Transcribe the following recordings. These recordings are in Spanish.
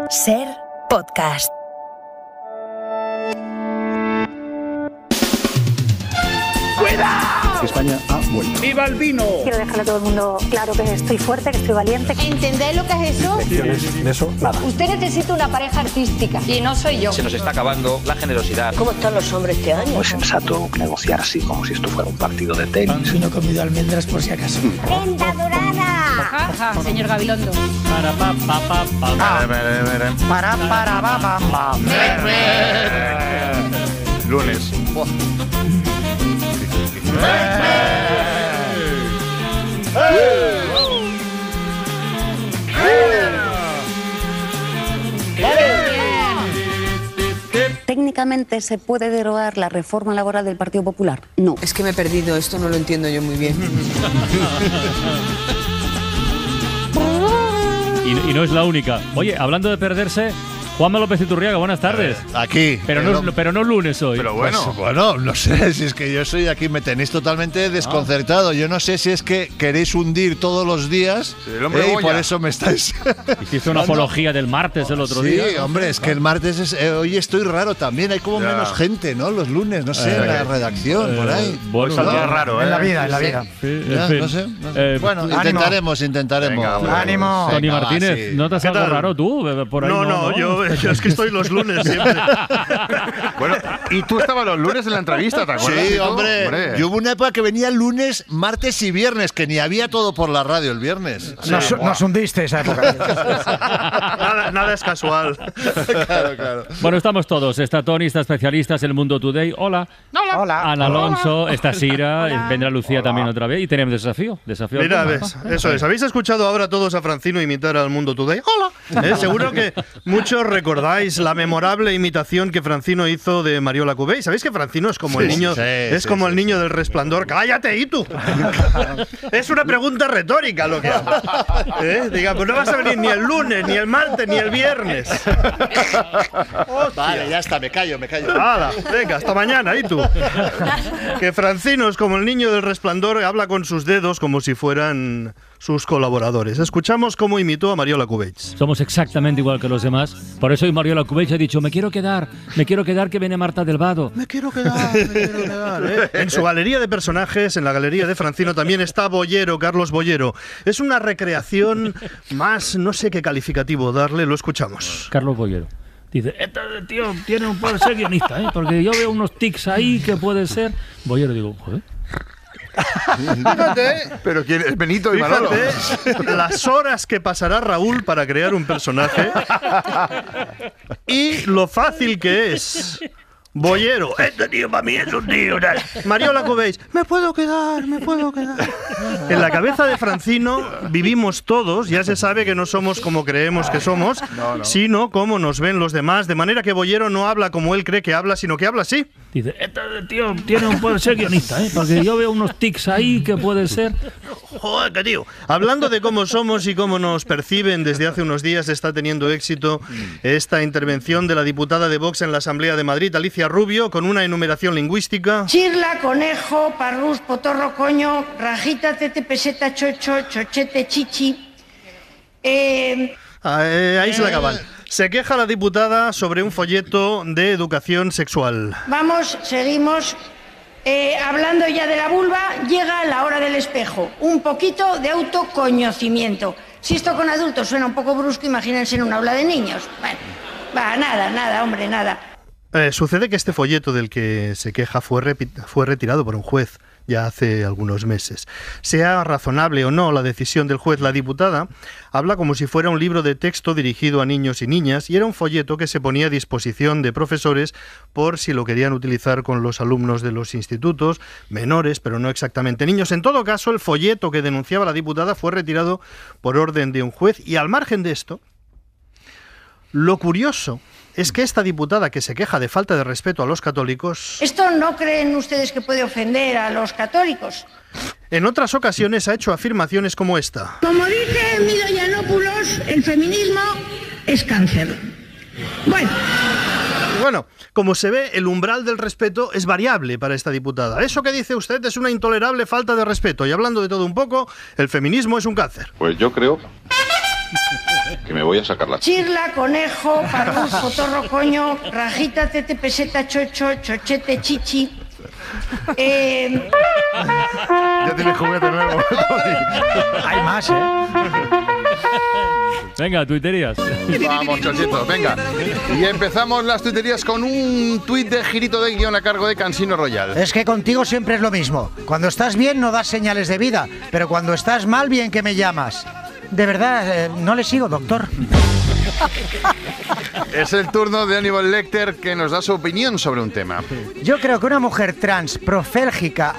Ser Podcast. ¡Cuidado! España ha vuelto. ¡Viva el vino! Quiero dejarle a todo el mundo claro que estoy fuerte, que estoy valiente. ¿Entendéis lo que es eso? Lecciones de eso, nada. Usted necesita una pareja artística y no soy yo. Se nos está acabando la generosidad. ¿Cómo están los hombres este año? No es sensato negociar así como si esto fuera un partido de tenis. Si no he comido almendras por si acaso. ¡Prenda dorada! Ajá, señor Gabilondo. Para pa pa pa pa. Para pa pa. Lunes. ¿Técnicamente se puede derogar la reforma laboral del Partido Popular? No. Es que me he perdido, esto no lo entiendo yo muy bien. Y no es la única. Oye, hablando de perderse, Juanma López Iturriaga, buenas tardes. Aquí. Pero no lunes hoy. Pero bueno. Pues, bueno, no sé, si es que yo soy aquí, me tenéis totalmente desconcertado. Yo no sé si es que queréis hundir todos los días y por eso me estáis... Hiciste una apología del martes el otro día. Sí, hombre, es que el martes hoy estoy raro también, hay como menos gente, ¿no? Los lunes, no sé, en la redacción, por ahí. Bueno, Pues es raro, En la vida. Sí, Ya, en fin. no sé. Bueno, ánimo. intentaremos. Venga, ánimo. Tony Venga, Martínez, va, sí. ¿no te has algo raro tú? Por ahí No, yo es que estoy los lunes siempre. Bueno, y tú estabas los lunes en la entrevista, ¿te acuerdas? Sí, hombre. Yo hubo una época que venía lunes, martes y viernes, que ni había todo por la radio el viernes. Sí. Nos hundiste esa época. Nada es casual. Claro. Bueno, estamos todos. Está Tony, está especialistas, el Mundo Today. Hola. Hola. Ana Alonso, está Sira, vendrá Lucía también otra vez. Y tenemos desafío. Mira, ves, eso es. ¿Habéis escuchado ahora todos a Francino imitar al Mundo Today? ¡Hola! Seguro que muchos recordáis la memorable imitación que Francino hizo de Mariola Cubey. ¿Sabéis que Francino es como el niño el niño del Resplandor? ¡Cállate, Itu! Es una pregunta retórica lo que hago. Diga, pues no vas a venir ni el lunes, ni el martes, ni el viernes. Vale, ya está, me callo. ¡Hala! Venga, hasta mañana, Itu. Que Francino es como el niño del Resplandor, habla con sus dedos como si fueran sus colaboradores. Escuchamos cómo imitó a Mariola Cubey. Somos exactamente igual que los demás. Por eso hoy Mariola Cubey ha dicho, me quiero quedar que viene Marta del Vado. Me quiero quedar. En su galería de personajes, en la galería de Francino, también está Boyero, Carlos Boyero. Es una recreación más, no sé qué calificativo darle, lo escuchamos. Carlos Boyero. Dice, este tío puede ser guionista, porque yo veo unos tics ahí que puede ser... Boyero, digo, joder. Fíjate, pero ¿quién es Benito y Manolo? Las horas que pasará Raúl para crear un personaje y lo fácil que es. Boyero, este tío para mí es un tío. Mariola Cubey, me puedo quedar. En la cabeza de Francino vivimos todos, ya se sabe que no somos como creemos que somos, sino como nos ven los demás, de manera que Boyero no habla como él cree que habla, sino que habla así. Dice, este tío puede ser guionista, porque yo veo unos tics ahí que puede ser... Joder, qué tío. Hablando de cómo somos y cómo nos perciben, desde hace unos días está teniendo éxito esta intervención de la diputada de Vox en la Asamblea de Madrid, Alicia Rubio, con una enumeración lingüística. Chirla, conejo, parrús, potorro, coño, rajita, tete, peseta, chocho, chochete, chichi. Ahí se la acaban. Se queja la diputada sobre un folleto de educación sexual. Vamos, seguimos. Hablando ya de la vulva, llega la hora del espejo. Un poquito de autoconocimiento. Si esto con adultos suena un poco brusco, imagínense en un aula de niños. Bueno, nada, hombre, nada. Sucede que este folleto del que se queja fue retirado por un juez ya hace algunos meses. Sea razonable o no la decisión del juez, la diputada habla como si fuera un libro de texto dirigido a niños y niñas y era un folleto que se ponía a disposición de profesores por si lo querían utilizar con los alumnos de los institutos, menores, pero no exactamente niños. En todo caso, el folleto que denunciaba la diputada fue retirado por orden de un juez y al margen de esto, lo curioso es que esta diputada que se queja de falta de respeto a los católicos... ¿Esto no creen ustedes que puede ofender a los católicos? En otras ocasiones ha hecho afirmaciones como esta. Como dice Emilio Yiannopoulos, el feminismo es cáncer. Bueno, como se ve, el umbral del respeto es variable para esta diputada. Eso que dice usted es una intolerable falta de respeto. Y hablando de todo un poco, el feminismo es un cáncer. Pues yo creo Que me voy a sacar la... Chirla, conejo, parrufo, torro, coño, rajita, tete, peseta, chocho, chochete, chichi. Ya tienes juguete nuevo. Hay más, Venga, tuiterías. Vamos, chochitos, venga. Y empezamos las tuiterías con un tuit de Girito de Guión a cargo de Cansino Royal. Es que contigo siempre es lo mismo. Cuando estás bien no das señales de vida, pero cuando estás mal, bien que me llamas. De verdad, no le sigo, doctor. Es el turno de Aníbal Lecter, que nos da su opinión sobre un tema. Yo creo que una mujer trans, profélgica,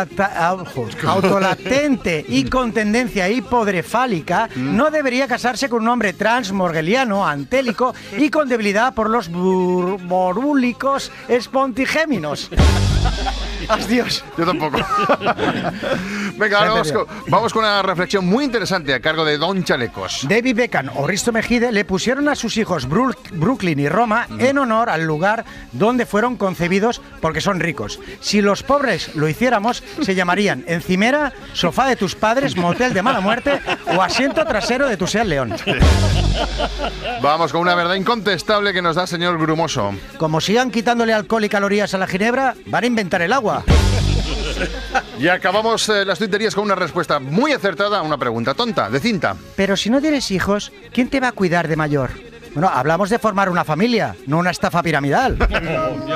autolatente y con tendencia hipodrefálica no debería casarse con un hombre trans, morgeliano, antélico y con debilidad por los borúlicos espontigéminos. Adiós. Yo tampoco. Venga, ahora vamos con una reflexión muy interesante a cargo de Don Chalecos. David Beckham o Risto Mejide le pusieron a sus hijos Brooklyn y Roma en honor al lugar donde fueron concebidos porque son ricos. Si los pobres lo hiciéramos, se llamarían Encimera, Sofá de tus padres, Motel de mala muerte o Asiento trasero de tu Seat León. Vamos con una verdad incontestable que nos da el señor Grumoso. Como sigan quitándole alcohol y calorías a la ginebra, van a inventar el agua. Y acabamos las tuiterías con una respuesta muy acertada a una pregunta tonta, de Cinta. Pero si no tienes hijos, ¿quién te va a cuidar de mayor? Bueno, hablamos de formar una familia, no una estafa piramidal. Es así,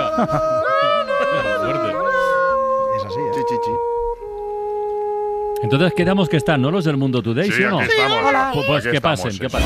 Entonces quedamos que están, ¿no? Los del Mundo Today, ¿sí o no? Aquí estamos. Hola. Pues Aquí que pasen, estamos, que pasen.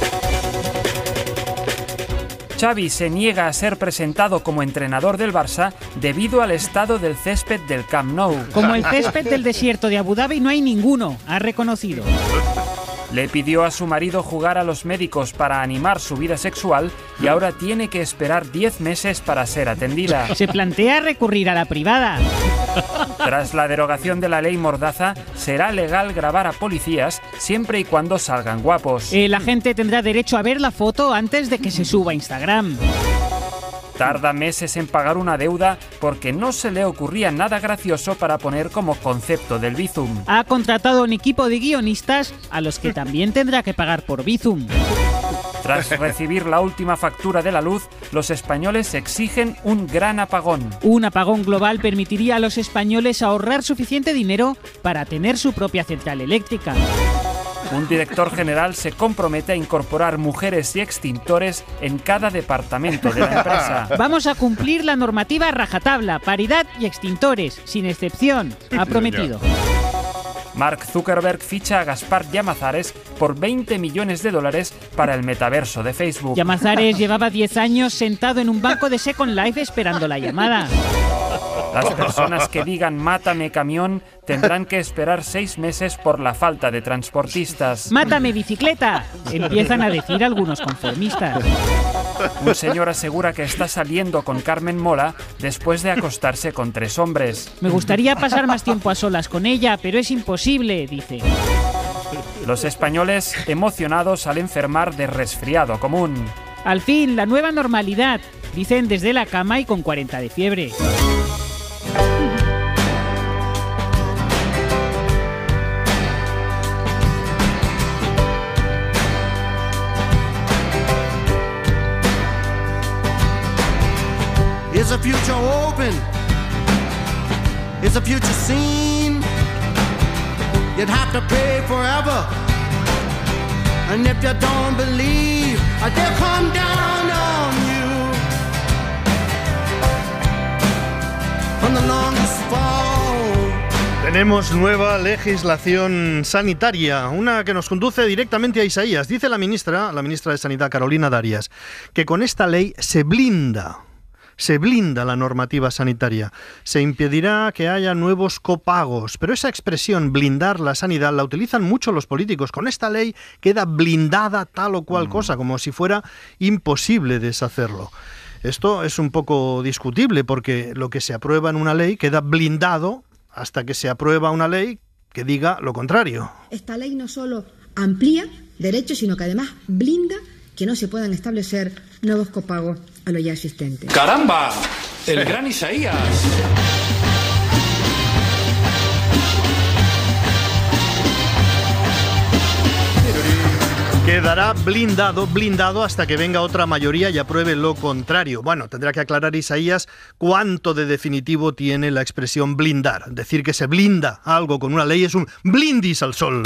Xavi se niega a ser presentado como entrenador del Barça debido al estado del césped del Camp Nou. Como el césped del desierto de Abu Dhabi no hay ninguno, ha reconocido. Le pidió a su marido jugar a los médicos para animar su vida sexual y ahora tiene que esperar 10 meses para ser atendida. Se plantea recurrir a la privada. Tras la derogación de la ley Mordaza, será legal grabar a policías siempre y cuando salgan guapos. La gente tendrá derecho a ver la foto antes de que se suba a Instagram. Tarda meses en pagar una deuda porque no se le ocurría nada gracioso para poner como concepto del Bizum. Ha contratado un equipo de guionistas a los que también tendrá que pagar por Bizum. Tras recibir la última factura de la luz, los españoles exigen un gran apagón. Un apagón global permitiría a los españoles ahorrar suficiente dinero para tener su propia central eléctrica. Un director general se compromete a incorporar mujeres y extintores en cada departamento de la empresa. Vamos a cumplir la normativa rajatabla, paridad y extintores, sin excepción, ha prometido. Mark Zuckerberg ficha a Gaspar Llamazares por $20 millones para el metaverso de Facebook. Llamazares llevaba 10 años sentado en un banco de Second Life esperando la llamada. Las personas que digan "mátame camión" tendrán que esperar 6 meses por la falta de transportistas. ¡Mátame bicicleta!, empiezan a decir algunos conformistas. Un señor asegura que está saliendo con Carmen Mola después de acostarse con 3 hombres. Me gustaría pasar más tiempo a solas con ella, pero es imposible, dice. Los españoles emocionados al enfermar de resfriado común. Al fin, la nueva normalidad, dicen desde la cama y con 40 de fiebre. Is a future open? Is a future seen? You'd have to pay forever. And if you don't believe, they'll come down on you. From the longest fall. Tenemos nueva legislación sanitaria, una que nos conduce directamente a Isaías. Dice la ministra de Sanidad, Carolina Darias, que con esta ley se blinda la normativa sanitaria. Se impedirá que haya nuevos copagos. Pero esa expresión, blindar la sanidad, la utilizan mucho los políticos. Con esta ley queda blindada tal o cual cosa, como si fuera imposible deshacerlo. Esto es un poco discutible, porque lo que se aprueba en una ley queda blindado hasta que se aprueba una ley que diga lo contrario. Esta ley no solo amplía derechos, sino que además blinda que no se puedan establecer nuevos copagos a lo ya existente. ¡Caramba! ¡El gran Isaías! Quedará blindado hasta que venga otra mayoría y apruebe lo contrario. Bueno, tendrá que aclarar Isaías cuánto de definitivo tiene la expresión blindar. Decir que se blinda algo con una ley es un blindis al sol.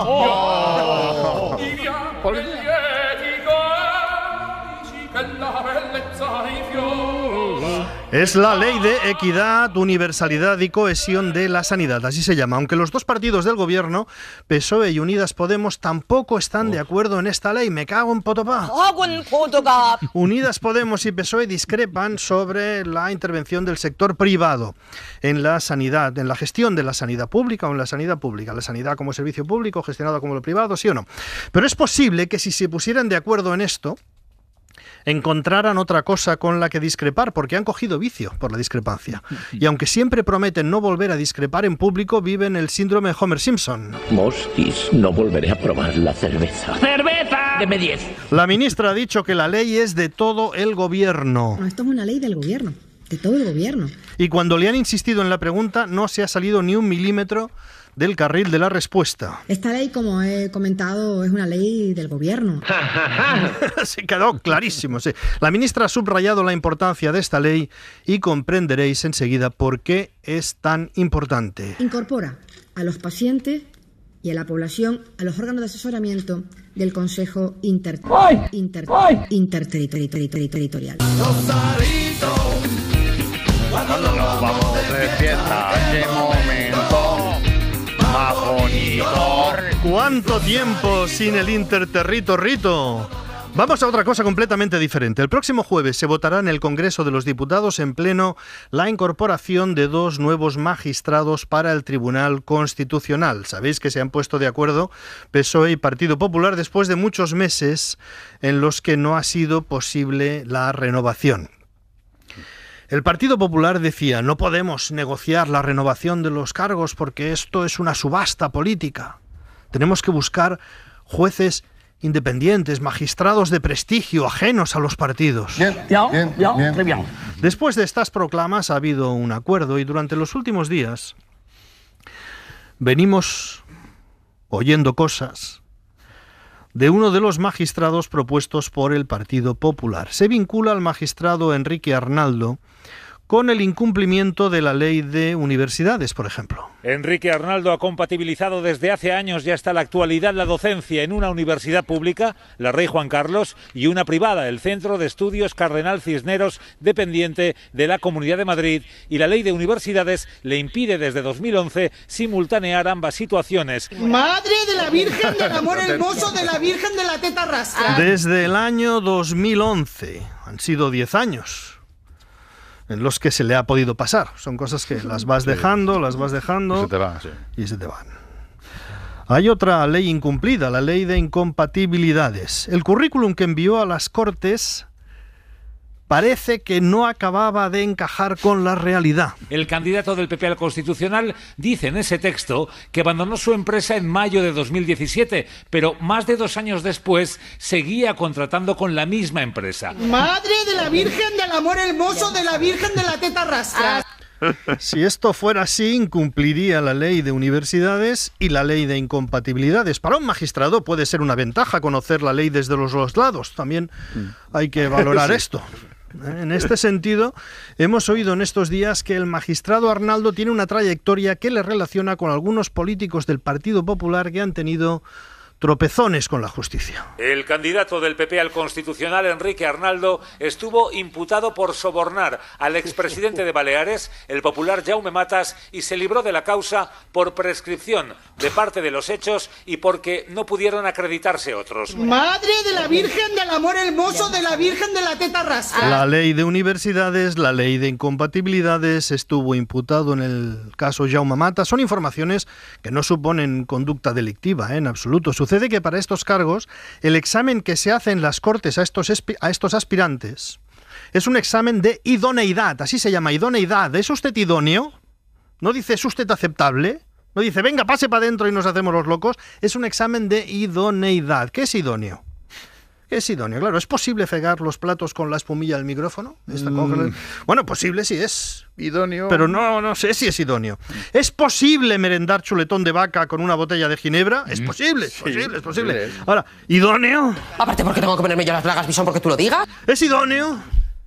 Es la ley de equidad, universalidad y cohesión de la sanidad, así se llama. Aunque los dos partidos del gobierno, PSOE y Unidas Podemos, tampoco están de acuerdo en esta ley. Me cago en potopá. Unidas Podemos y PSOE discrepan sobre la intervención del sector privado en la sanidad, en la gestión de la sanidad pública o en la sanidad pública. La sanidad como servicio público, gestionada como lo privado, ¿sí o no? Pero es posible que si se pusieran de acuerdo en esto, encontraran otra cosa con la que discrepar, porque han cogido vicio por la discrepancia. Y aunque siempre prometen no volver a discrepar en público, viven el síndrome Homer Simpson. Mosquis, no volveré a probar la cerveza. ¡Cerveza! Deme 10. La ministra ha dicho que la ley es de todo el gobierno. No, esto es una ley del gobierno, de todo el gobierno. Y cuando le han insistido en la pregunta, no se ha salido ni un milímetro del carril de la respuesta. Esta ley, como he comentado, es una ley del gobierno. Se quedó clarísimo, sí. La ministra ha subrayado la importancia de esta ley y comprenderéis enseguida por qué es tan importante. Incorpora a los pacientes y a la población a los órganos de asesoramiento del Consejo Interterritorial. Cuando nos vamos de fiesta, qué momento más bonito. ¿Cuánto tiempo sin el Interterritorrito? Vamos a otra cosa completamente diferente. El próximo jueves se votará en el Congreso de los Diputados en pleno la incorporación de 2 nuevos magistrados para el Tribunal Constitucional. Sabéis que se han puesto de acuerdo PSOE y Partido Popular después de muchos meses en los que no ha sido posible la renovación. El Partido Popular decía, no podemos negociar la renovación de los cargos porque esto es una subasta política. Tenemos que buscar jueces independientes, magistrados de prestigio, ajenos a los partidos. Bien. Después de estas proclamas ha habido un acuerdo y durante los últimos días venimos oyendo cosas de uno de los magistrados propuestos por el Partido Popular. Se vincula al magistrado Enrique Arnaldo con el incumplimiento de la ley de universidades, por ejemplo. Enrique Arnaldo ha compatibilizado desde hace años y hasta la actualidad la docencia en una universidad pública, la Rey Juan Carlos, y una privada, el Centro de Estudios Cardenal Cisneros, dependiente de la Comunidad de Madrid, y la ley de universidades le impide desde 2011 simultanear ambas situaciones. ¡Madre de la Virgen del Amor Hermoso de la Virgen de la Teta Rastra! Desde el año 2011, han sido 10 años en los que se le ha podido pasar. Son cosas que las vas dejando, y se te van, sí. Y se te van. Hay otra ley incumplida, la ley de incompatibilidades. El currículum que envió a las Cortes parece que no acababa de encajar con la realidad. El candidato del PP al Constitucional dice en ese texto que abandonó su empresa en mayo de 2017, pero más de 2 años después seguía contratando con la misma empresa. ¡Madre de la Virgen del Amor Hermoso de la Virgen de la Teta Rastra! Si esto fuera así, incumpliría la ley de universidades y la ley de incompatibilidades. Para un magistrado puede ser una ventaja conocer la ley desde los 2 lados. También hay que valorar esto. En este sentido, hemos oído en estos días que el magistrado Arnaldo tiene una trayectoria que le relaciona con algunos políticos del Partido Popular que han tenido tropezones con la justicia. El candidato del PP al Constitucional, Enrique Arnaldo, estuvo imputado por sobornar al expresidente de Baleares, el popular Jaume Matas, y se libró de la causa por prescripción de parte de los hechos y porque no pudieron acreditarse otros. ¡Madre de la Virgen del Amor Hermoso de la Virgen de la Teta Rastra! La ley de universidades, la ley de incompatibilidades, estuvo imputado en el caso Jaume Matas. Son informaciones que no suponen conducta delictiva, en absoluto. Sucede que para estos cargos, el examen que se hace en las Cortes a estos aspirantes es un examen de idoneidad, así se llama, idoneidad. ¿Es usted idóneo? No dice, ¿es usted aceptable? No dice, venga, pase para adentro y nos hacemos los locos. Es un examen de idoneidad. ¿Qué es idóneo? Es idóneo, claro. ¿Es posible fregar los platos con la espumilla del micrófono? Bueno, posible sí es. Idóneo. Pero no sé si es idóneo. ¿Es posible merendar chuletón de vaca con una botella de ginebra? Es posible, es posible. Ahora, ¿idóneo? Aparte, ¿por qué tengo que ponerme yo las bragas, Bison? ¿Porque tú lo digas? ¿Es idóneo?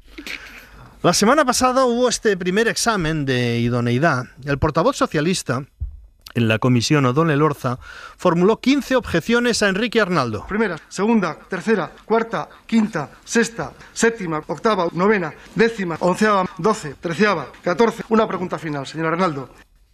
La semana pasada hubo este primer examen de idoneidad. El portavoz socialista en la comisión, Odón Elorza, formuló 15 objeciones a Enrique Arnaldo. Primera, segunda, tercera, cuarta, quinta, sexta, séptima, octava, novena, décima, onceava, 12, 13ª, 14. Una pregunta final, señor Arnaldo.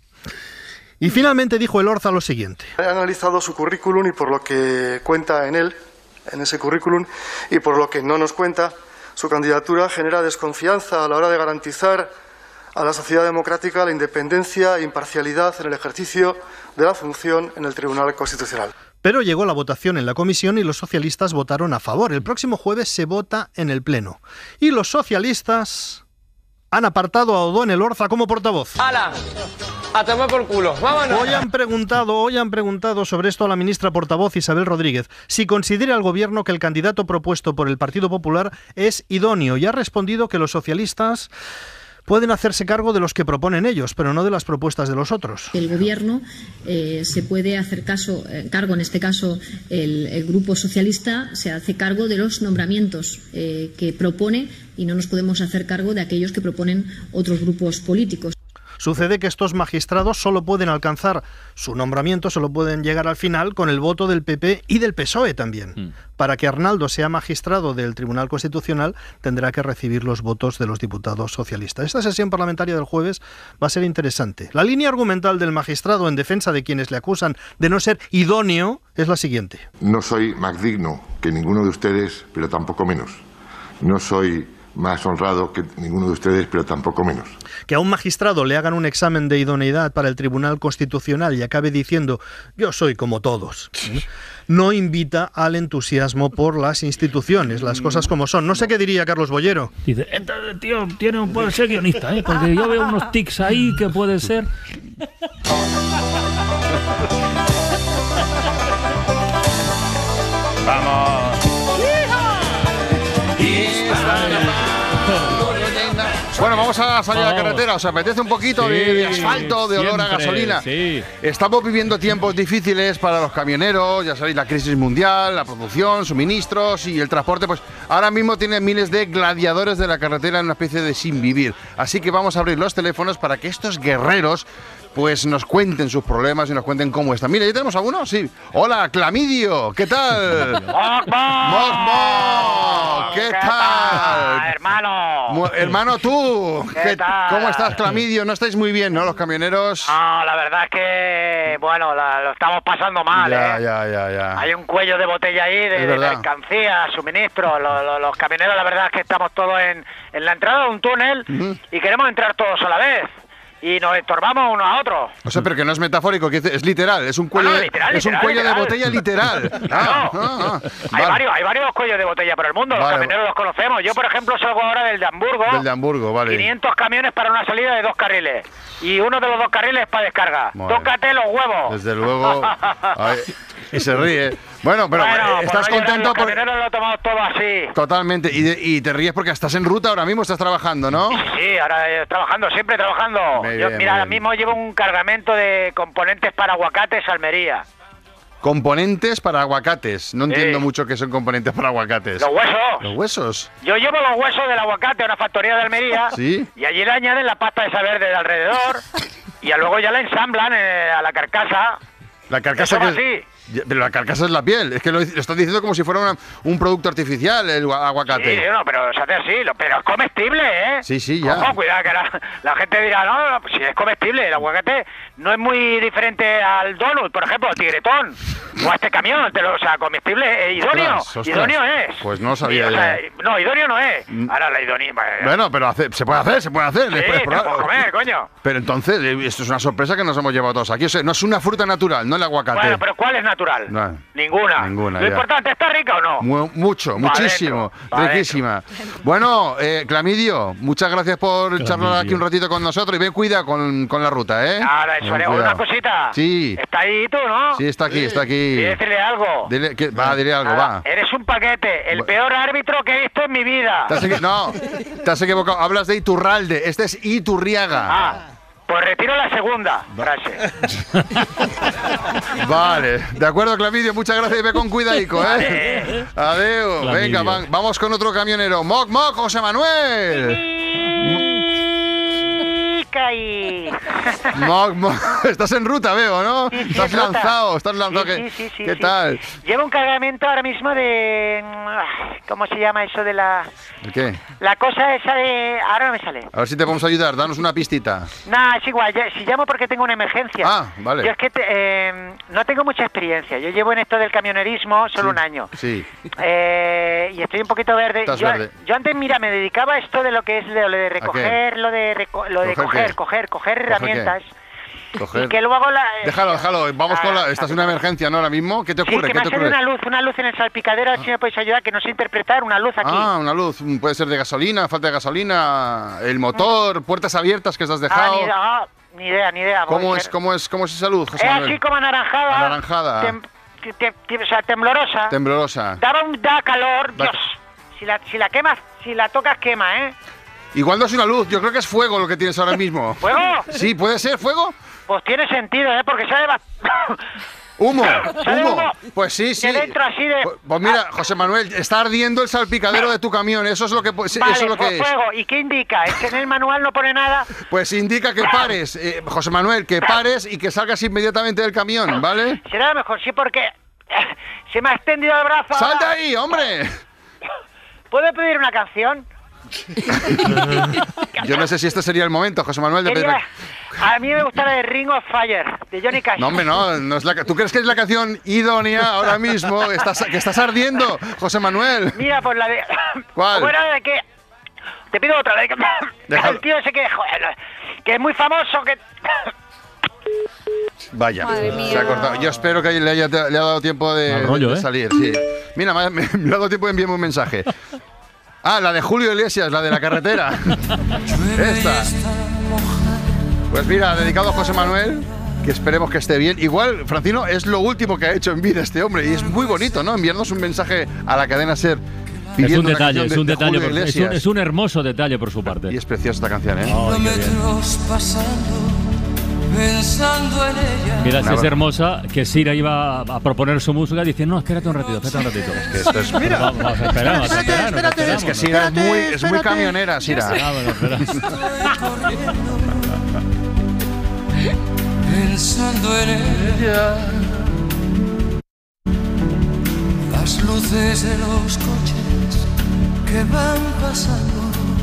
Y finalmente dijo Elorza lo siguiente. He analizado su currículum y por lo que cuenta en él, en ese currículum, y por lo que no nos cuenta, su candidatura genera desconfianza a la hora de garantizar a la sociedad democrática la independencia e imparcialidad en el ejercicio de la función en el Tribunal Constitucional. Pero llegó la votación en la comisión y los socialistas votaron a favor. El próximo jueves se vota en el Pleno. Y los socialistas han apartado a Odón Elorza como portavoz. ¡Hala! ¡A tomar por culo! ¡Vámonos! Hoy han preguntado sobre esto a la ministra portavoz Isabel Rodríguez, si considera el gobierno que el candidato propuesto por el Partido Popular es idóneo, y ha respondido que los socialistas pueden hacerse cargo de los que proponen ellos, pero no de las propuestas de los otros. El Gobierno se puede hacer cargo, en este caso el Grupo Socialista se hace cargo de los nombramientos que propone y no nos podemos hacer cargo de aquellos que proponen otros grupos políticos. Sucede que estos magistrados solo pueden alcanzar su nombramiento, solo pueden llegar al final con el voto del PP y del PSOE también. Para que Arnaldo sea magistrado del Tribunal Constitucional, tendrá que recibir los votos de los diputados socialistas. Esta sesión parlamentaria del jueves va a ser interesante. La línea argumental del magistrado en defensa de quienes le acusan de no ser idóneo es la siguiente. No soy más digno que ninguno de ustedes, pero tampoco menos. No soy más honrado que ninguno de ustedes, pero tampoco menos. Que a un magistrado le hagan un examen de idoneidad para el Tribunal Constitucional y acabe diciendo yo soy como todos, no invita al entusiasmo por las instituciones, las cosas como son. No sé qué diría Carlos Bollero. Dice, este tío puede ser guionista, porque yo veo unos tics ahí que puede ser. ¡Vamos! Bueno, vamos a salir a la carretera. ¿Os apetece un poquito de asfalto, de olor a gasolina? Sí. Estamos viviendo tiempos difíciles para los camioneros. Ya sabéis, la crisis mundial, la producción, suministros y el transporte. Pues ahora mismo tienen miles de gladiadores de la carretera en una especie de sin vivir. Así que vamos a abrir los teléfonos para que estos guerreros pues nos cuenten sus problemas y nos cuenten cómo están. Mira, ¿ya tenemos alguno? Sí. Hola, Clamidio, ¿qué tal? ¡Mosmo! ¿Qué tal? Hermano. Hermano, tú. ¿Qué tal? ¿Cómo estás, Clamidio? No estáis muy bien, ¿no, los camioneros? No, la verdad es que, bueno, lo estamos pasando mal, Ya. Hay un cuello de botella ahí de mercancía, suministro. Los camioneros, la verdad es que estamos todos en la entrada de un túnel y queremos entrar todos a la vez. Y nos estorbamos unos a otros. O sea, pero que no es metafórico, que es literal, es un cuello, literal, un cuello de botella literal. Hay varios cuellos de botella por el mundo, los camioneros los conocemos. Yo, por ejemplo, salgo ahora del de Hamburgo. Del de Hamburgo, vale. 500 camiones para una salida de 2 carriles. Y uno de los 2 carriles es para descarga. Tócate los huevos. Desde luego. Y se ríe. Bueno, pero estás contento porque... Los camioneros lo tomamos todo así. Totalmente. Y te ríes porque estás en ruta ahora mismo, estás trabajando, ¿no? Sí, ahora trabajando, siempre trabajando. Mira, ahora mismo llevo un cargamento de componentes para aguacates a Almería. Componentes para aguacates. No entiendo mucho qué son componentes para aguacates. Los huesos. ¿Los huesos? Yo llevo los huesos del aguacate a una factoría de Almería. ¿Sí? Y allí le añaden la pasta esa verde de alrededor. Y luego ya la ensamblan a la carcasa. La carcasa así. Pero la carcasa es la piel. Es que lo estás diciendo como si fuera un producto artificial, el aguacate. Sí, no, pero se hace así. Pero es comestible, ¿eh? Sí, ya. Ojo, cuidado, que la gente dirá, no, pues si es comestible. El aguacate no es muy diferente al donut, por ejemplo, al tigretón. O a este camión. O sea, comestible, idóneo. Ostras. Idóneo es. Pues no sabía yo. No, idóneo no es. Ahora la idonia. Bueno, pero se puede hacer. Sí, te puedo comer, coño. Pero entonces, esto es una sorpresa que nos hemos llevado todos aquí. O sea, no es una fruta natural, no el aguacate. Bueno, pero ¿cuál es natural? natural? No. Ninguna. Ninguna, Lo ya. importante, ¿está rica o no? Mucho, muchísimo. Pa' Riquísima. Bueno, Clamidio, muchas gracias por charlar aquí un ratito con nosotros y ven, cuida con la ruta, ¿eh? Ahora, eso haré. Una cosita. Sí. ¿Está ahí tú, no? Sí, está aquí, está aquí. Sí, decirle algo. Dile algo, Nada, va. Eres un paquete, el peor árbitro que he visto en mi vida. No, te has equivocado. Hablas de Iturralde. Este es Iturriaga. Pues retiro la segunda frase. Vale, de acuerdo, Clamidio, muchas gracias y ve con cuidadico, ¿eh? Adeu. Clamidio. Venga, vamos con otro camionero. Moc, José Manuel. Moc, estás en ruta, veo, ¿no? Sí, estás en ruta. lanzado. Sí, ¿Qué tal? Llevo un cargamento ahora mismo de... ¿Cómo se llama eso de la...? ¿El qué? La cosa esa de... Ahora no me sale. A ver si te podemos ayudar, danos una pistita. Nah, es igual, si llamo porque tengo una emergencia. Ah, vale. Yo es que no tengo mucha experiencia. Yo llevo en esto del camionerismo solo un año. Sí. Y estoy un poquito verde. Estás verde. Yo antes, mira, me dedicaba a esto de lo que es lo de recoger, lo de coger herramientas. Y que luego Déjalo. Vamos con la... Esta es una emergencia, ¿no? Ahora mismo. ¿Qué te ocurre? Sí, que me ha salido una luz en el salpicadero. A ver si me podéis ayudar, que no sé interpretar una luz aquí. Ah, una luz. Puede ser de gasolina, falta de gasolina, el motor, puertas abiertas que os has dejado. Ni idea. ¿Cómo es esa luz, José Manuel? Así como anaranjada. Anaranjada. O sea, temblorosa. Temblorosa. Da calor. Dios. Si la quemas, si la tocas, quema, ¿eh? Igual no es una luz, yo creo que es fuego lo que tienes ahora mismo. ¿Fuego? Sí, ¿puede ser fuego? Pues tiene sentido, ¿eh? Porque sale... ¡Humo! humo. Pues sí. De dentro así de... Pues mira, José Manuel, está ardiendo el salpicadero de tu camión, eso es lo que, Vale, eso es. Lo que es. Fuego. ¿Y qué indica? Es que en el manual no pone nada. Pues indica que pares, José Manuel, que pares y que salgas inmediatamente del camión, ¿vale? Será mejor, sí, porque se me ha extendido el brazo. ¡Sal de ahí, hombre! ¿Puedo pedir una canción? Yo no sé si este sería el momento, José Manuel, de pedir... A mí me gusta la de Ring of Fire, de Johnny Cash. No, hombre, no es la... ¿Tú crees que es la canción idónea ahora mismo? Que estás ardiendo, José Manuel. Mira, pues la de... ¿Cuál? Bueno, de que... Te pido otra, de que... El tío ese que... Joder, que es muy famoso, que... Vaya, se ha cortado. Yo espero que le ha dado tiempo de salir. Sí. Mira, me ha dado tiempo de enviarme un mensaje. Ah, la de Julio Iglesias, la de la carretera. Esta. Pues mira, dedicado a José Manuel, que esperemos que esté bien. Igual, Francino, es lo último que ha hecho en vida este hombre y es muy bonito, ¿no? Enviarnos un mensaje a la cadena SER. Es un detalle, Iglesias. es un hermoso detalle por su parte. Y es preciosa esta canción, ¿eh? Oh, qué bien. Pensando en ella. Mira, si es hermosa, que Sira iba a proponer su música, dice, no, espérate un ratito. Es que esto es... Mira. Vamos a esperar, espérate. Es que Sira es muy camionera, Sira. Pensando en ella. Las luces de los coches que van pasando.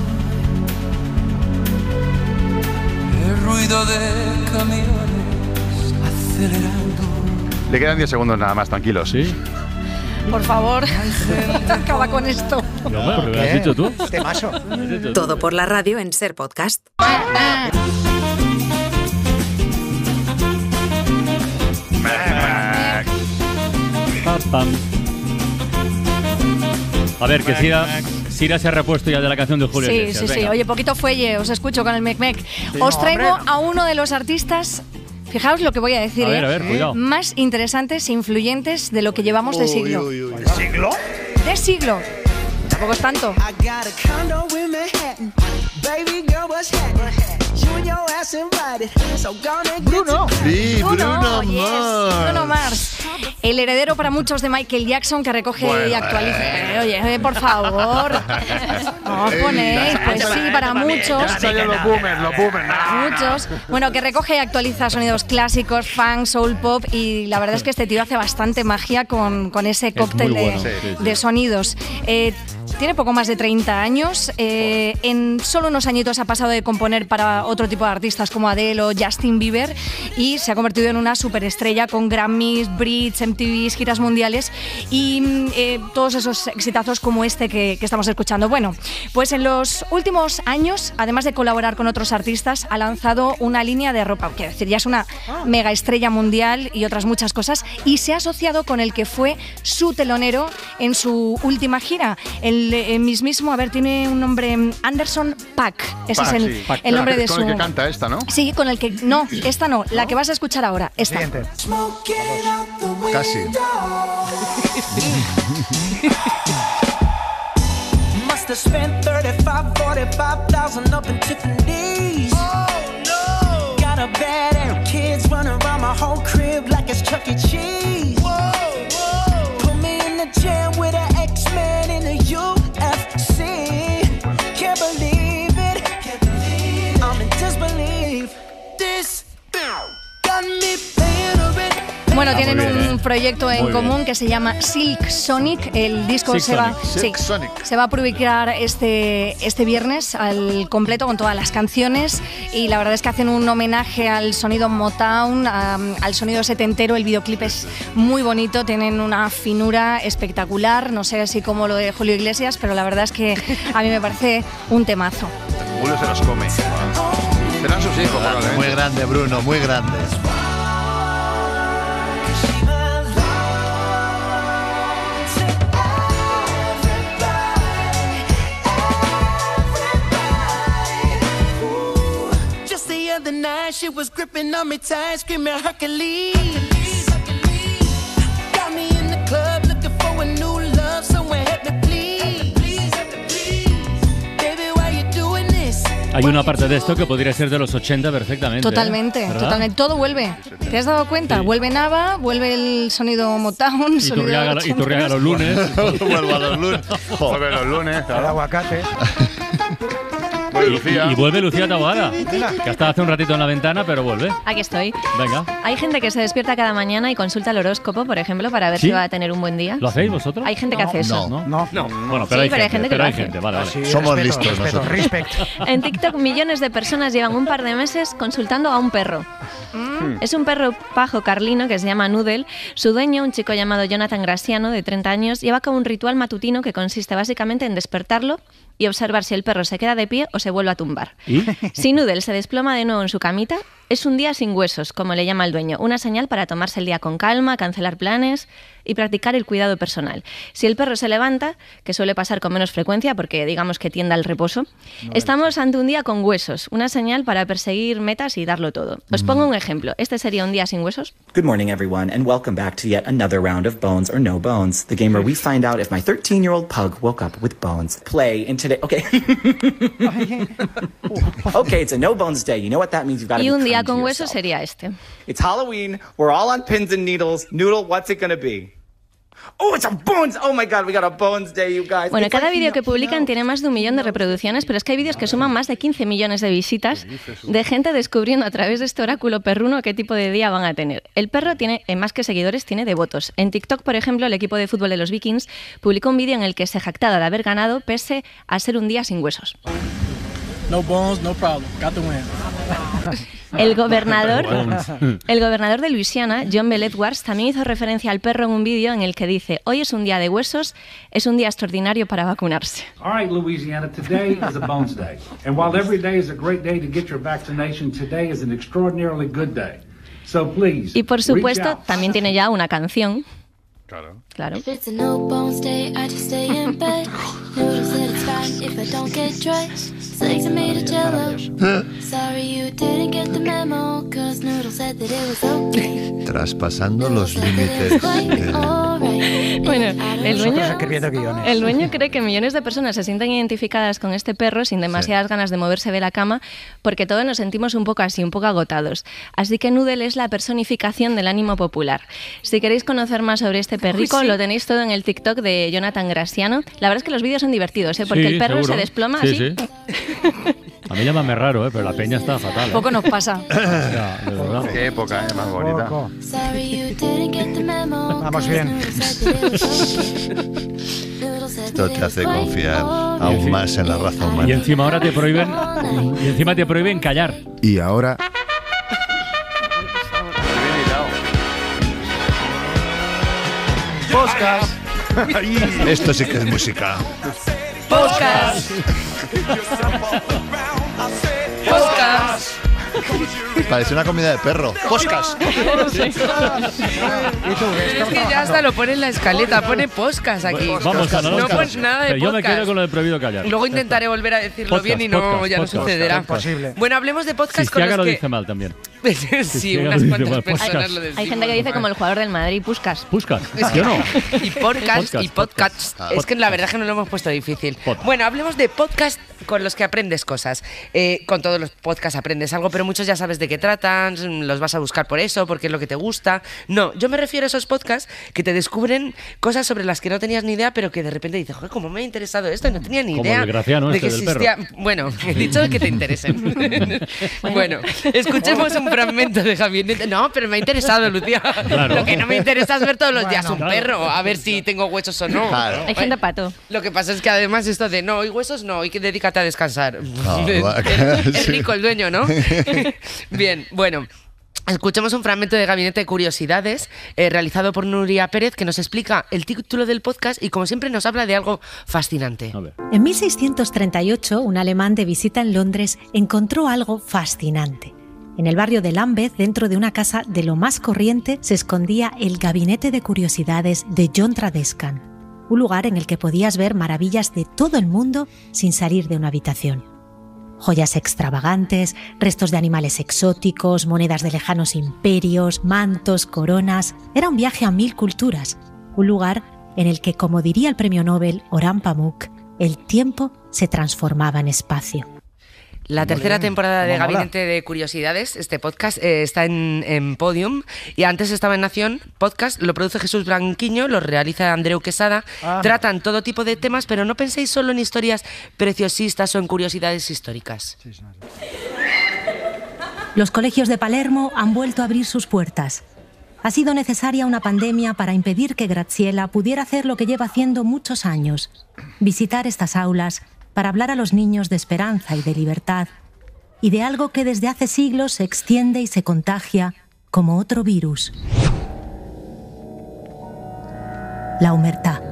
El ruido de camiones acelerando. Le quedan 10 segundos nada más, tranquilos. Sí. Por favor, acaba con esto. ¿Lo has dicho tú? Temazo. Todo por la radio en Ser Podcast. A ver, que Sira se ha repuesto ya de la canción de Julio Iglesias. Sí. Oye, poquito fuelle, os escucho con el mec-mec. Os traigo a uno de los artistas, fijaos lo que voy a decir, a ver, cuidado, más interesantes e influyentes de lo que llevamos de siglo. ¿De siglo? De siglo. Tampoco es tanto. Bruno. Sí, Bruno Bruno Mars. El heredero para muchos de Michael Jackson, que recoge y actualiza. Oye, por favor. No os ponéis. Pues sí, para muchos. Los boomers. Muchos. Bueno, que recoge y actualiza sonidos clásicos, funk, soul pop. Y la verdad es que este tío hace bastante magia con ese cóctel de sonidos. Tiene poco más de 30 años. En solo unos añitos ha pasado de componer para a otro tipo de artistas como Adele o Justin Bieber y se ha convertido en una superestrella con Grammys, Brits, MTVs, giras mundiales y todos esos exitazos como este que estamos escuchando. Bueno, pues en los últimos años, además de colaborar con otros artistas, ha lanzado una línea de ropa, quiero decir, ya es una mega estrella mundial y otras muchas cosas, y se ha asociado con el que fue su telonero en su última gira, el mismísimo, a ver, tiene un nombre, Anderson .Paak, ese Paak, es sí. el nombre de con su... el que canta esta, ¿no? Sí, con el que... No, esta no, la que vas a escuchar ahora, esta. Casi. Must have spent 45,000 up in Tiffany's. Oh no! Got a bad and kids running around my whole crib like it's Chuck E. Cheese. Whoa, whoa! Put me in the jam with an X-Men in the UFC. Can't believe it. I'm in disbelief. This got me paying a bit. Bueno, tienen un proyecto en común que se llama Silk Sonic. El disco se va a publicar este viernes al completo con todas las canciones y la verdad es que hacen un homenaje al sonido Motown, al sonido setentero. El videoclip es muy bonito, tienen una finura espectacular, no sé si como lo de Julio Iglesias, pero la verdad es que a mí me parece un temazo. Julio se los come. Serán sus hijos, probablemente. Muy grande, Bruno, muy grande. The night she was gripping on me tight, screaming Hercules. Got me in the club looking for a new love, someone help me please. Baby, why you doing this? Hay una parte de esto que podría ser de los 80 perfectamente. Totalmente, totalmente. Todo vuelve. ¿Te has dado cuenta? Sí. Vuelve Nava, vuelve el sonido Motown, y Turriaga los lunes. Vuelvo a los lunes. Vuelve los lunes. El aguacate. Y vuelve Lucía Taboada, que ha estado hace un ratito en la ventana, pero vuelve. Aquí estoy. Venga. Hay gente que se despierta cada mañana y consulta el horóscopo, por ejemplo, para ver si va a tener un buen día. ¿Lo hacéis vosotros? Hay gente que hace eso. No. Bueno, pero sí, hay gente que lo hace. Vale. Sí, somos respeto, listos nosotros. Respect. En TikTok millones de personas llevan un par de meses consultando a un perro. Es un perro pajo carlino que se llama Noodle. Su dueño, un chico llamado Jonathan Graciano, de 30 años, lleva a cabo un ritual matutino que consiste básicamente en despertarlo y observar si el perro se queda de pie o se vuelve a tumbar. ¿Y? Si Noodle se desploma de nuevo en su camita, es un día sin huesos, como le llama el dueño, una señal para tomarse el día con calma, cancelar planes y practicar el cuidado personal. Si el perro se levanta, que suele pasar con menos frecuencia porque digamos que tiende al reposo, estamos ante un día con huesos, una señal para perseguir metas y darlo todo. Os pongo un ejemplo. ¿Este sería un día sin huesos? Good morning, everyone, and welcome back to yet another round of Bones or No Bones, the game where we find out if my 13-year-old pug woke up with bones. Play in today. Okay. Okay, it's a No Bones day. You know what that means? You've got to Y be un día kind to con huesos yourself. sería este. It's Halloween. We're all on pins and needles. Noodle, what's it gonna be? Oh, it's a Bones! Oh my God, we got a Bones day, you guys. Bueno, It's cada like, vídeo que publican tiene más de 1 millón de reproducciones, pero es que hay vídeos que suman más de 15 millones de visitas de gente descubriendo a través de este oráculo perruno qué tipo de día van a tener. El perro tiene, más que seguidores, tiene devotos. En TikTok, por ejemplo, el equipo de fútbol de los Vikings publicó un vídeo en el que se jactaba de haber ganado pese a ser un día sin huesos. No bones, no problem. Got the win. El gobernador de Luisiana, John Bel Edwards, también hizo referencia al perro en un vídeo en el que dice: hoy es un día de huesos, es un día extraordinario para vacunarse. All right, Louisiana, today is a Bones Day. And while every day is a great day to get your vaccination, today is an extraordinarily good day. So please, y por supuesto, también tiene ya una canción. Claro. If it's a no bones day, I just stay in bed. Noodle said it's fine if I don't get dressed. Eggs and made of jello. Sorry you didn't get the memo, cause Noodle said that it was okay. Traspasando los límites. Bueno, el dueño cree que millones de personas se sienten identificadas con este perro sin demasiadas ganas de moverse de la cama, porque todos nos sentimos un poco así, un poco agotados. Así que Noodle es la personificación del ánimo popular. Si queréis conocer más sobre este perrico, lo tenéis todo en el TikTok de Jonathan Graciano. La verdad es que los vídeos son divertidos, porque el perro se desploma así. Sí. A mí llámame raro, pero la peña está fatal. Poco nos pasa. Ya, de verdad. Qué época, más bonita. Vamos bien. Esto te hace confiar aún más en la raza humana. Y encima ahora te prohíben callar. Y ahora... Podcast. Esto sí que es música. Podcast. Podcast. Parece una comida de perro. Podcast. Es que ya hasta lo pone en la escaleta, pone podcast aquí. Vamos, Ana, no pone nada de podcast. Yo me quedo con lo de prohibido callar. Luego intentaré volver a decirlo bien y no ya no sucederá. Imposible. Bueno, hablemos de podcast con Sistiaga los lo que... dice mal también. Sí, unas cuantas personas lo decimos. Hay gente que dice como el jugador del Madrid, Puskás. Puskás, yo no. Y podcast y podcasts. Es que la verdad es que no lo hemos puesto difícil. Bueno, hablemos de podcast con los que aprendes cosas. Con todos los podcasts aprendes algo, pero muchos ya sabes de qué tratan, los vas a buscar por eso, porque es lo que te gusta. No, yo me refiero a esos podcasts que te descubren cosas sobre las que no tenías ni idea, pero que de repente dices, joder, ¿cómo me ha interesado esto? No tenía ni idea el Graciano de que del existía. perro. Bueno, he dicho que te interesen. Bueno, escuchemos un fragmento de Gabinete. No, pero me ha interesado, Lucía. Claro. Lo que no me interesa es ver todos los días un perro, a ver si tengo huesos o no. Claro. Hay gente pato. Lo que pasa es que además esto de no, hoy huesos no, hoy que dedícate a descansar. Es rico el dueño, ¿no? Bien, bueno. Escuchemos un fragmento de Gabinete de Curiosidades realizado por Nuria Pérez, que nos explica el título del podcast y como siempre nos habla de algo fascinante. En 1638, un alemán de visita en Londres encontró algo fascinante. En el barrio de Lambeth, dentro de una casa de lo más corriente, se escondía el Gabinete de Curiosidades de John Tradescan, un lugar en el que podías ver maravillas de todo el mundo sin salir de una habitación. Joyas extravagantes, restos de animales exóticos, monedas de lejanos imperios, mantos, coronas. Era un viaje a 1000 culturas, un lugar en el que, como diría el premio Nobel Orhan Pamuk, el tiempo se transformaba en espacio. La tercera temporada de Gabinete de Curiosidades, este podcast, está en Podium y antes estaba en Nación Podcast, lo produce Jesús Branquiño, lo realiza Andreu Quesada, tratan todo tipo de temas, pero no penséis solo en historias preciosistas o en curiosidades históricas. Los colegios de Palermo han vuelto a abrir sus puertas. Ha sido necesaria una pandemia para impedir que Graziella pudiera hacer lo que lleva haciendo muchos años, visitar estas aulas para hablar a los niños de esperanza y de libertad, y de algo que desde hace siglos se extiende y se contagia como otro virus. La omertà.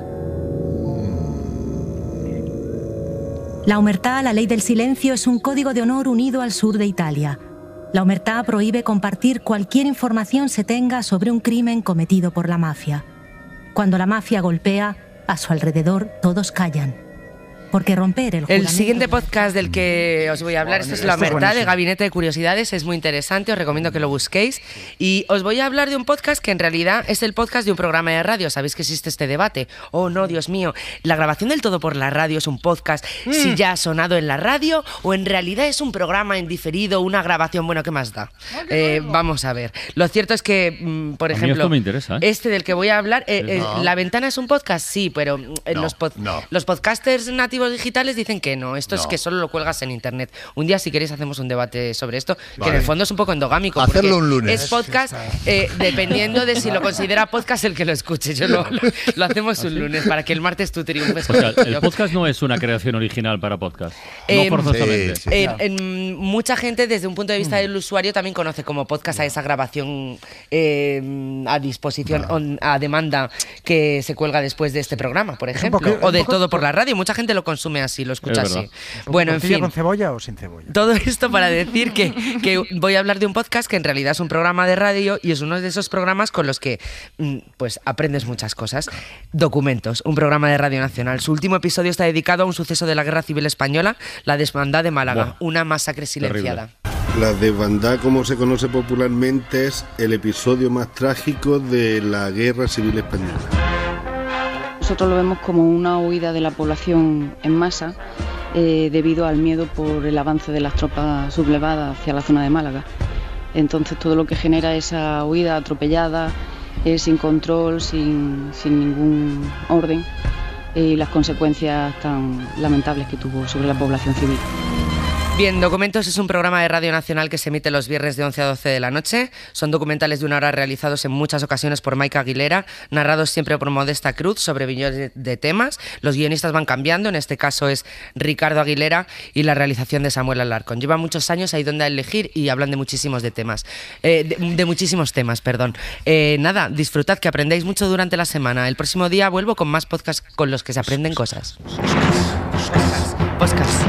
La omertà, la ley del silencio, es un código de honor unido al sur de Italia. La omertà prohíbe compartir cualquier información se tenga sobre un crimen cometido por la mafia. Cuando la mafia golpea, a su alrededor todos callan. Porque romper el siguiente podcast del que os voy a hablar, esto es La Omertà, de Gabinete de Curiosidades, es muy interesante, os recomiendo que lo busquéis. Y os voy a hablar de un podcast que en realidad es el podcast de un programa de radio. ¿Sabéis que existe este debate? Oh, no, Dios mío, ¿la grabación del todo por la radio es un podcast si ya ha sonado en la radio o en realidad es un programa en diferido, una grabación? Bueno, ¿qué más da? Vamos a ver. Lo cierto es que, por ejemplo, esto me interesa, este del que voy a hablar, ¿La Ventana es un podcast? Sí, pero los podcasters nativos digitales dicen que no, esto es que solo lo cuelgas en internet. Un día si queréis hacemos un debate sobre esto, que en el fondo es un poco endogámico. Hacerlo un lunes. Es podcast dependiendo de si lo considera podcast el que lo escuche. Lo hacemos un lunes para que el martes tú triunfes. O sea, el podcast no es una creación original para podcast. No forzosamente. Mucha gente desde un punto de vista del usuario también conoce como podcast a esa grabación a disposición, a demanda que se cuelga después de este programa, por ejemplo, o de todo por la radio. Mucha gente lo consume así, lo escucha así. Bueno, en fin. ¿Con cebolla o sin cebolla? Todo esto para decir que voy a hablar de un podcast que en realidad es un programa de radio y es uno de esos programas con los que pues aprendes muchas cosas. Documentos, un programa de Radio Nacional. Su último episodio está dedicado a un suceso de la Guerra Civil Española, la desbandada de Málaga, una masacre silenciada. La desbandada, como se conoce popularmente, es el episodio más trágico de la Guerra Civil Española. Nosotros lo vemos como una huida de la población en masa debido al miedo por el avance de las tropas sublevadas hacia la zona de Málaga. Entonces todo lo que genera esa huida atropellada, sin control, sin ningún orden, y las consecuencias tan lamentables que tuvo sobre la población civil. Bien, Documentos es un programa de Radio Nacional que se emite los viernes de 11 a 12 de la noche. Son documentales de 1 hora realizados en muchas ocasiones por Maika Aguilera, narrados siempre por Modesta Cruz sobre millones de temas. Los guionistas van cambiando, en este caso es Ricardo Aguilera y la realización de Samuel Alarcón. Llevan muchos años ahí donde elegir y hablan de muchísimos temas. Nada, disfrutad, que aprendáis mucho durante la semana. El próximo día vuelvo con más podcasts con los que se aprenden cosas. Podcast.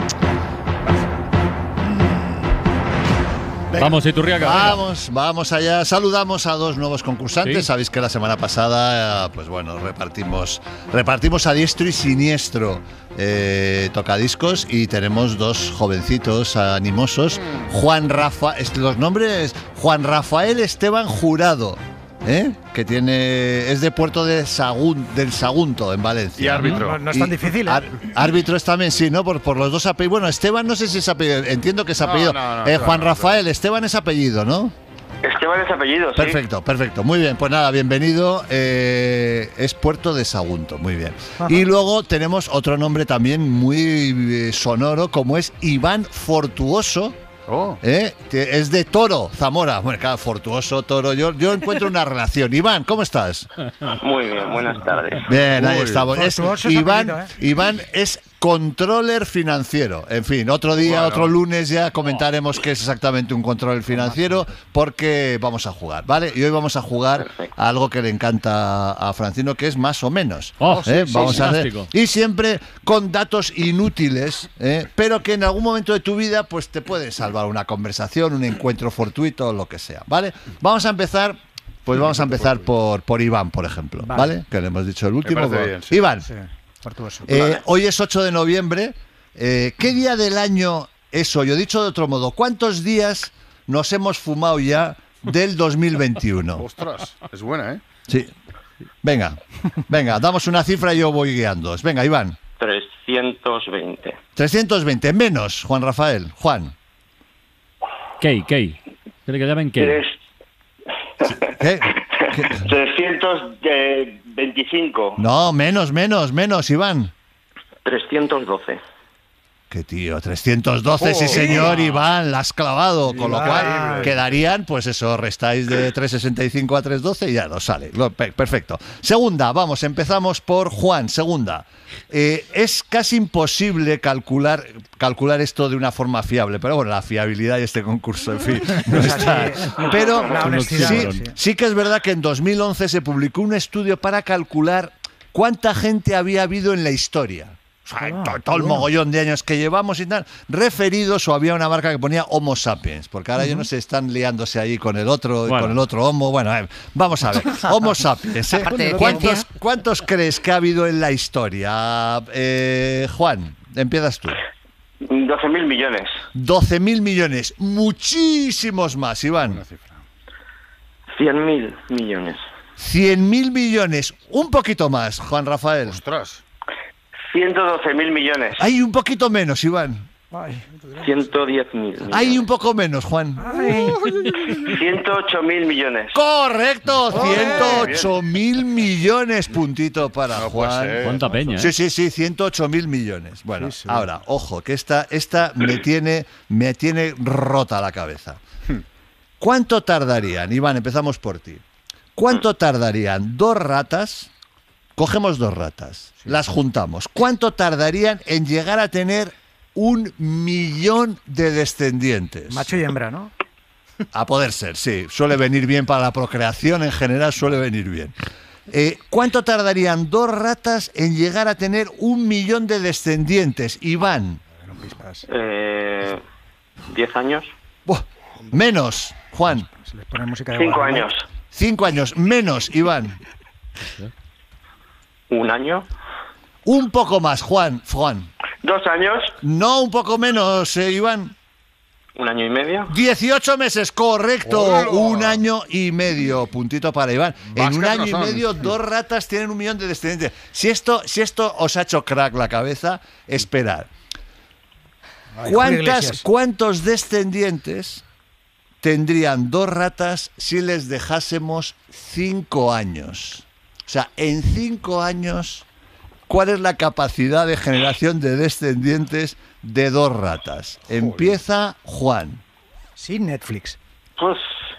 Venga, vamos, Iturriaga. Vamos allá. Saludamos a 2 nuevos concursantes. ¿Sí? Sabéis que la semana pasada, pues bueno, repartimos a diestro y siniestro tocadiscos y tenemos 2 jovencitos animosos. Los nombres: Juan Rafael Esteban Jurado, que es de Puerto del Sagunto, en Valencia. Y árbitro. No es tan difícil, ¿eh? Árbitro es también, sí, ¿no? Por los 2 apellidos. Bueno, Esteban no sé si es apellido, entiendo que es apellido. Juan Rafael, Esteban es apellido, ¿no? Esteban es apellido, sí. Perfecto. Muy bien, pues nada, bienvenido. Es Puerto de Sagunto, muy bien. Y luego tenemos otro nombre también muy sonoro, como es Iván Fortuoso. Que es de Toro, Zamora. Bueno, claro, Fortuoso, Toro. Yo encuentro una relación. Iván, ¿cómo estás? Muy bien, buenas tardes. Bien, ahí estamos. Iván es controller financiero. En fin, otro día, otro lunes ya comentaremos qué es exactamente un controller financiero, porque vamos a jugar, ¿vale? Y hoy vamos a jugar a algo que le encanta a Francino, que es más o menos. Vamos a hacer. Y siempre con datos inútiles, pero que en algún momento de tu vida pues te puede salvar una conversación, un encuentro fortuito, lo que sea, ¿vale? Vamos a empezar por Iván, por ejemplo, ¿vale? Que le hemos dicho el último. Bien, sí. Iván. Sí. Hoy es 8 de noviembre. ¿Qué día del año es hoy? O dicho de otro modo, ¿cuántos días nos hemos fumado ya del 2021? Ostras, es buena, ¿eh? Sí. Venga, damos una cifra y yo voy guiando. Venga, Iván. 320. 320, menos, Juan Rafael. Juan. ¿Qué? ¿Quiere que llamen qué? ¿Qué? 325. No, menos, Iván. 312. Qué tío, 312, sí señor, Iván, la has clavado, con lo cual quedarían, pues eso, restáis de 365 a 312 y ya nos sale. Perfecto. Segunda, empezamos por Juan, segunda. Es casi imposible calcular esto de una forma fiable, pero bueno, la fiabilidad de este concurso, en fin, no está. Pero sí que es verdad que en 2011 se publicó un estudio para calcular cuánta gente había habido en la historia. Todo el mogollón de años que llevamos y tal, referidos, o había una marca que ponía Homo sapiens, porque ahora ya no se están liándose ahí con el otro y con el otro Homo. Bueno, vamos a ver, Homo sapiens, ¿Cuántos crees que ha habido en la historia? Juan, empiezas tú. 12.000 millones. 12.000 millones, muchísimos más, Iván. 100.000 millones. 100.000 millones, un poquito más, Juan Rafael. Ostras. 112.000 millones. Hay un poquito menos, Iván. 110.000 millones. Hay un poco menos, Juan. 108.000 millones. ¡Correcto! 108.000 millones. Puntito para Juan. ¿Cuánta peña? Sí, 108.000 millones. Bueno, ahora, ojo, que esta me tiene rota la cabeza. ¿Cuánto tardarían, Iván, empezamos por ti? ¿Cuánto tardarían 2 ratas? Cogemos 2 ratas, las juntamos. ¿Cuánto tardarían en llegar a tener 1 millón de descendientes? Macho y hembra, ¿no? A poder ser, sí. Suele venir bien para la procreación, en general suele venir bien. ¿Cuánto tardarían 2 ratas en llegar a tener 1 millón de descendientes? Iván. 10 años. Menos, Juan. 5 años. 5 años, menos, Iván. 1 año. Un poco más, Juan. 2 años. No, un poco menos, Iván. 1 año y medio. 18 meses, correcto. ¡Hola! 1 año y medio. Puntito para Iván. En 1 año y medio, 2 ratas tienen 1 millón de descendientes. Si esto os ha hecho crack la cabeza, esperad. ¿Cuántos descendientes tendrían 2 ratas si les dejásemos 5 años? O sea, en 5 años, ¿Cuál es la capacidad de generación de descendientes de 2 ratas? Empieza Juan. Sin Netflix. Pues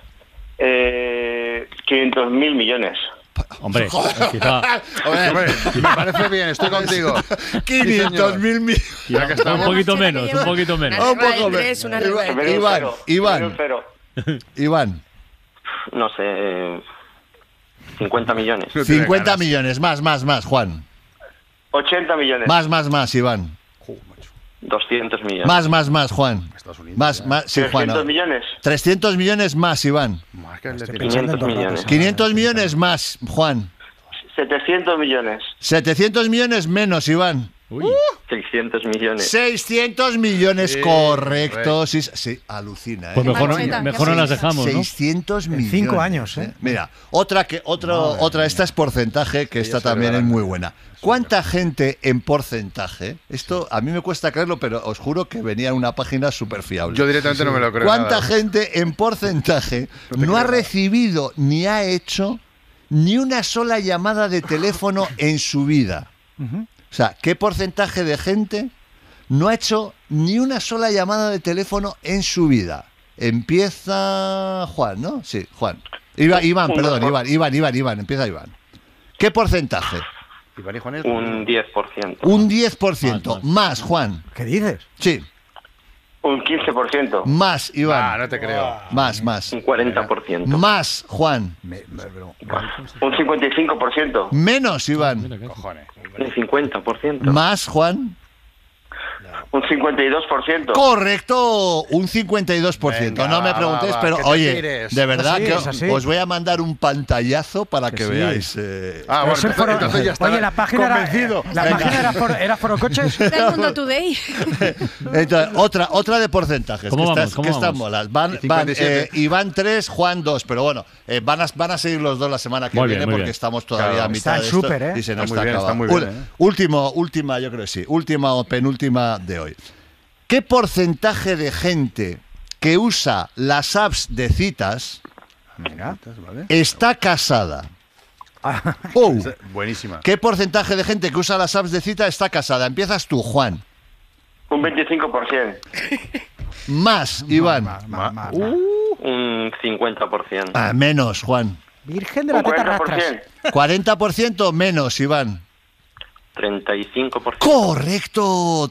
500.000 millones. Hombre, Hombre, me parece bien, estoy contigo. 500.000 millones. Un poquito menos, un poquito menos. Un poco menos. Iván. No sé, 50 millones. 50 millones, más, Juan. 80 millones. Más, Iván. 200 millones. Más, Juan. Más, sí, Juan. 300 millones. 300 millones más, Iván. 500 millones. 500 millones más, Juan. 700 millones. 700 millones menos, Iván. 600 millones. 600 millones, correcto. Sí, alucina. Pues mejor no las dejamos, ¿no? 600 millones. 5 años, ¿eh? Mira, otra, esta es porcentaje, que esta también es muy buena. ¿Cuánta gente en porcentaje? Esto a mí me cuesta creerlo, pero os juro que venía en una página súper fiable. Yo directamente no me lo creo. ¿Cuánta gente en porcentaje no ha recibido ni ha hecho ni una sola llamada de teléfono en su vida? O sea, ¿qué porcentaje de gente no ha hecho ni una sola llamada de teléfono en su vida? Empieza Juan, ¿no? Sí, Juan. Iván, empieza Iván. ¿Qué porcentaje? Iván y Juan es un 10%. Un 10%. Más, Juan. ¿Qué dices? Sí. Un 15%. Más, Iván. No te creo. Más. Un 40%. Más, Juan. Un 55%. Menos, Iván. Cojones. Un 50%. Más, Juan. Un 52%. Correcto, un 52%. Venga, no me preguntéis, pero oye, tires. de verdad Así que es, así. os voy a mandar un pantallazo para que sí. veáis. Bueno, entonces ya está. Oye, la página convencido. era Forocoches. El Mundo Today. Entonces, otra de porcentajes. ¿Cómo que vamos? están molas. Van Iván 3, Juan 2, pero bueno, van a seguir los dos la semana que viene porque estamos todavía a mitad de esto y se nos está acabando. Última, yo creo que sí. Última o penúltima de hoy. ¿Qué porcentaje de gente que usa las apps de citas está casada? Buenísima. ¿Qué porcentaje de gente que usa las apps de cita está casada? Empiezas tú, Juan. Un 25%. Más, Iván. Un 50%. Menos, Juan. Virgen de la teta rastras. 40% menos, Iván. 35%. Correcto,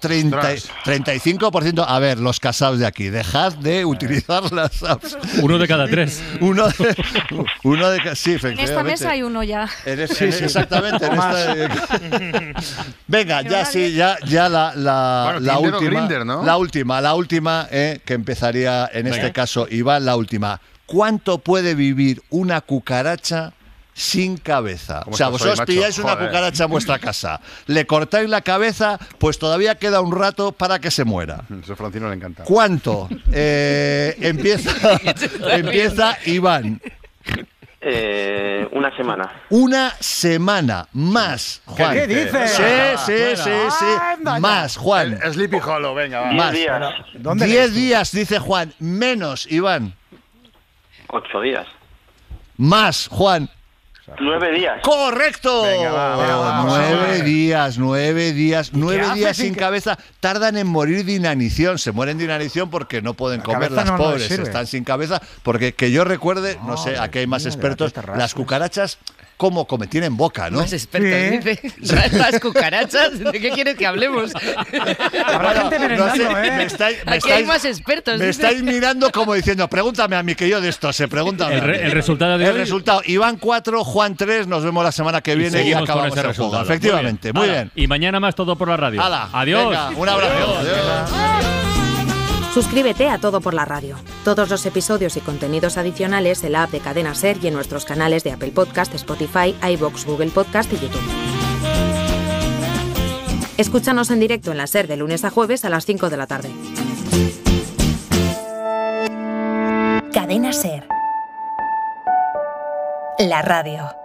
35%. A ver, los casados de aquí, dejad de utilizar las apps. 1 de cada 3. Uno de cada... Sí, efectivamente. En esta mesa hay uno ya. Exactamente. Venga, ya la última. Grindr, ¿no? La última, que empezaría en este caso, Iván, la última. ¿Cuánto puede vivir una cucaracha sin cabeza? O sea, vosotros pilláis una cucaracha en vuestra casa, le cortáis la cabeza, pues todavía queda un rato para que se muera. Eso a Francino le encanta. ¿Cuánto? Empieza Iván. Una semana. Una semana. Más, Juan. ¿Qué dices? Sí. Más, Juan. El Sleepy Hollow, venga, va. 10 días. 10 días, dice Juan. Menos, Iván. 8 días. Más, Juan. 9 días. ¡Correcto! Venga, va. 9 días. 9 días haces sin cabeza. Tardan en morir de inanición. Se mueren de inanición porque no pueden comer las pobres. Están sin cabeza. Porque que yo recuerde, no sé, aquí hay más expertos, las cucarachas, ¿cómo comen? Tienen boca, ¿no? Más expertos, dice. Las cucarachas, ¿de qué quieres que hablemos? Habrá gente merendando, Aquí hay más expertos. Me estáis mirando como diciendo, pregúntame a mí, que yo de esto sé, pregúntame. El resultado de hoy. El resultado, Iván 4, Juan 3, nos vemos la semana que viene y acabamos el juego. Efectivamente, muy bien. Y mañana más Todo por la Radio. Adiós. Venga, un abrazo. Adiós. Suscríbete a Todo por la Radio. Todos los episodios y contenidos adicionales en la app de Cadena SER y en nuestros canales de Apple Podcast, Spotify, iVoox, Google Podcast y YouTube. Escúchanos en directo en la SER de lunes a jueves a las 5 de la tarde. Cadena SER. La radio.